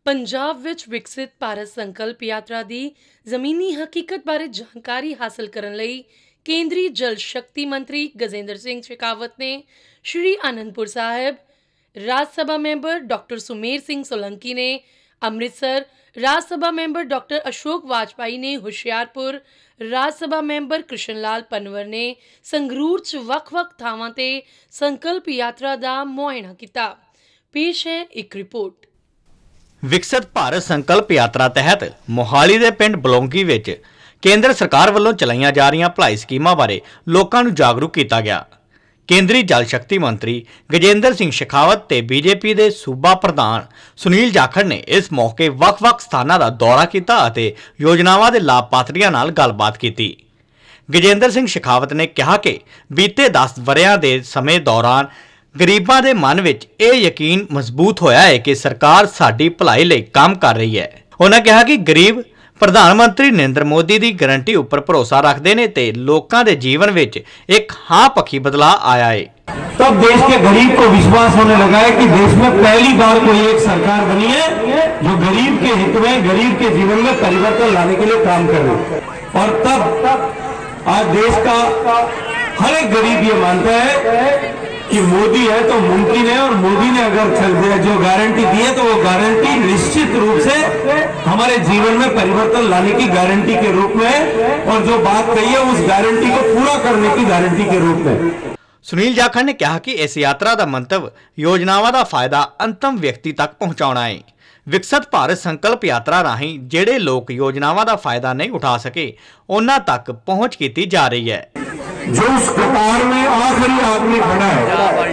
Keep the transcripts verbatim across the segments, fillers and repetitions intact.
पंजाब विच विकसित भारत संकल्प यात्रा की जमीनी हकीकत बारे जानकारी हासिल करने लई केंद्रीय जल शक्ति मंत्री गजेंद्र सिंह शेखावत ने श्री आनंदपुर साहिब, राज सभा मैंबर डॉक्टर सुमेर सिंह सोलंकी ने अमृतसर, राज सभा मैंबर डॉक्टर अशोक वाजपेयी ने हुशियारपुर, राज सभा मैंबर कृष्ण लाल पनवर ने संगरूर च वख-वख थावां ते संकल्प यात्रा का मुआयना किया। पेश है एक रिपोर्ट। विकसित भारत संकल्प यात्रा तहत मोहाली के पिंड बलौंगी विच केंद्र सरकार वालों चलाईयां जा रही भलाई स्कीमां बारे लोकां नूं जागरूक किया गया। केंद्रीय जल शक्ति मंत्री गजेंद्र सिंह शेखावत ते बीजेपी के सूबा प्रधान सुनील जाखड़ ने इस मौके वख-वख स्थानां दा दौरा किया और योजनावां दे लाभपात्रियां नाल गलबात की। गजेंद्र सिंह शेखावत ने कहा कि बीते दस वरियां दे समय दौरान गरीबां दे मन विच यह यकीन मजबूत होया है कि सरकार साडी भलाई लई काम कर रही है। उन्होंने कहा कि गरीब प्रधानमंत्री नरेंद्र मोदी की गारंटी उपर भरोसा रखते हैं ते लोकां दे जीवन विच एक हाँ पक्षी बदलाव आया है। तब देश के गरीब को विश्वास होने लगा है कि देश में पहली बार कोई एक सरकार बनी है जो गरीब के हित में, गरीब के जीवन में परिवर्तन लाने के लिए काम कर रही है। और तब आज देश का हर एक गरीब ये मानता है कि मोदी है तो मुमकिन है, और मोदी ने अगर चल दिया जो गारंटी दी है तो वो गारंटी निश्चित रूप से हमारे जीवन में परिवर्तन लाने की गारंटी के रूप में, और जो बात कही है उस गारंटी को पूरा करने की गारंटी के रूप में। सुनील जाखड़ ने कहा कि इस यात्रा का मंतव योजनावां का फायदा अंतिम व्यक्ति तक पहुंचाना है। विकसित भारत संकल्प यात्रा राही जेड़े लोग योजनावां का फायदा नहीं उठा सके उन्हां तक पहुंच की जा रही है। जो उस कतार में आखिरी आदमी खड़ा है,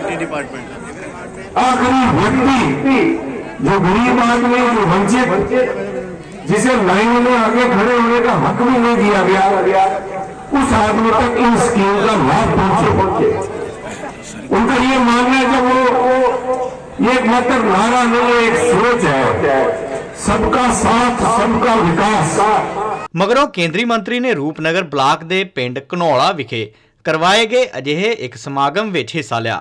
आखिरी व्यक्ति, जो गरीब आदमी, जो वंचित, जिसे लाइन में आगे खड़े होने का हक भी नहीं दिया गया, उस आदमी तक इन स्कीम का लाभ पहुंचे। उनका ये मानना है कि वो ये मात्र नारा नहीं, एक सोच है, सबका साथ, सबका विकास। मगरों केंद्रीय मंत्री ने रूपनगर ब्लाक के पिंड घनौला विखे करवाए गए अजिहे एक समागम विच हिस्सा लिया।